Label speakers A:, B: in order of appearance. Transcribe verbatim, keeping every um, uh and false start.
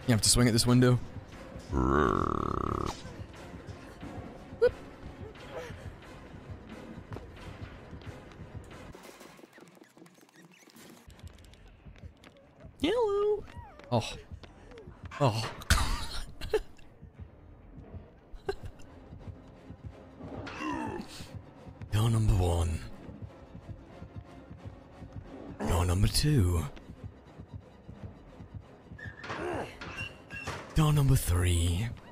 A: You have to swing at this window. Hello. Oh. Oh. Door number one. Door number two. Door number three.